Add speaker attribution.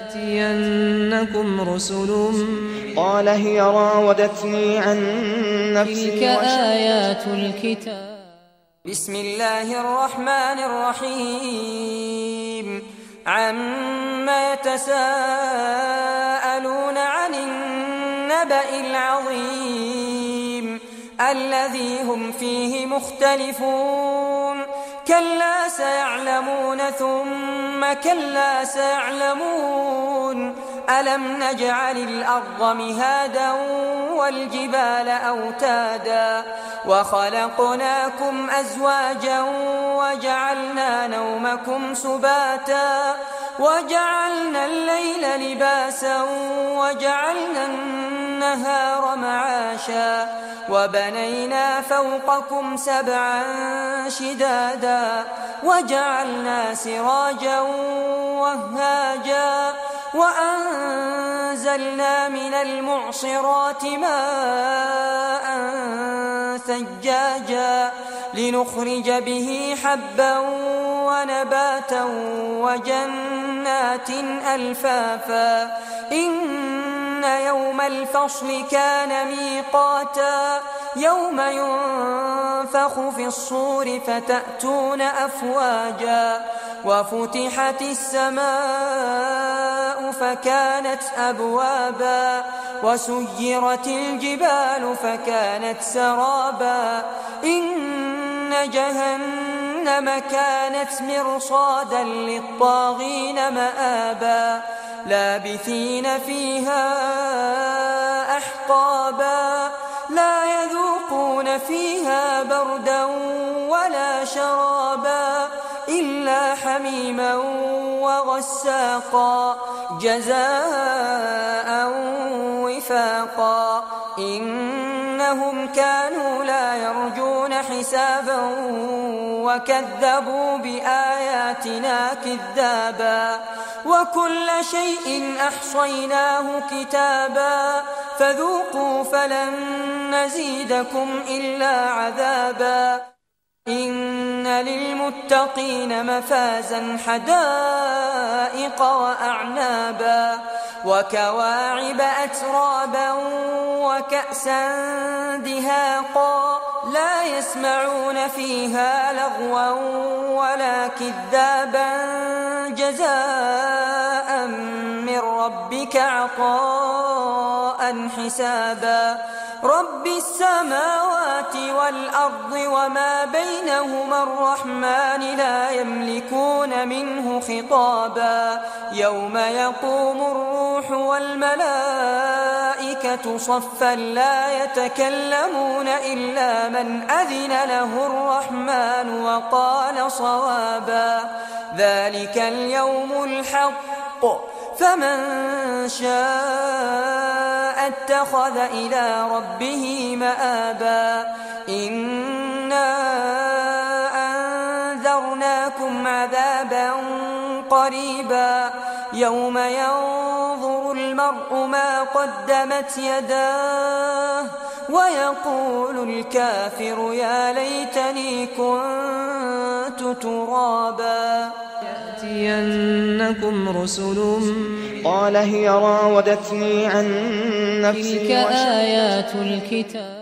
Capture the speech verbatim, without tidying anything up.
Speaker 1: يأتينكم رسل
Speaker 2: قال هي راودتني عن نفسي
Speaker 1: تلك آيات الكتاب.
Speaker 3: بسم الله الرحمن الرحيم عما يتساءلون عن النبأ العظيم الذي هم فيه مختلفون كلا سيعلمون ثم كلا سيعلمون ألم نجعل الأرض مهادا والجبال أوتادا وخلقناكم أزواجا وجعلنا نومكم سباتا وجعلنا الليل لباسا وجعلنا النهار معاشا وبنينا فوقكم سبعا شدادا وجعلنا سراجا وهاجا وأنزلنا من المعصرات ماء ثجاجا لنخرج به حبا ونباتا وجنات ألفافا إن يوم الفصل كان ميقاتا يوم ينفخ في الصور فتأتون أفواجا وفتحت السماء فكانت أبوابا وسيرت الجبال فكانت سرابا إن جهنم كانت مرصادا للطاغين مآبا لابثين فيها أحقابا لا يذوقون فيها بردا ولا شرابا إلا حميما وغساقا جزاء وفاقا إنهم كانوا لا يرجون حسابا وكذبوا بآياتنا كذابا وكل شيء أحصيناه كتابا فذوقوا فلن نزيدكم إلا عذابا إن للمتقين مفازا حدائق وأعنابا وكواعب أترابا وكأسا دهاقا لا يسمعون فيها لغوا ولا كذابا جزاء من ربك عطاء حسابا رب السماوات والأرض وما بينهما الرحمن لا يملكون منه خطابا يوم يقوم الروح والملائكة صفا لا يتكلمون إلا من أذن له الرحمن وقال صوابا ذلك اليوم الحق فمن شاء اتخذ إلى ربه مآبا إنا أنذرناكم عذابا قريبا يوم ينظر المرء ما قدمت يداه ويقول الكافر يا ليتني كنت ترابا
Speaker 1: يأتينكم رسل
Speaker 2: قال هي راودتني عن نفسي
Speaker 1: تلك آيات الكتاب.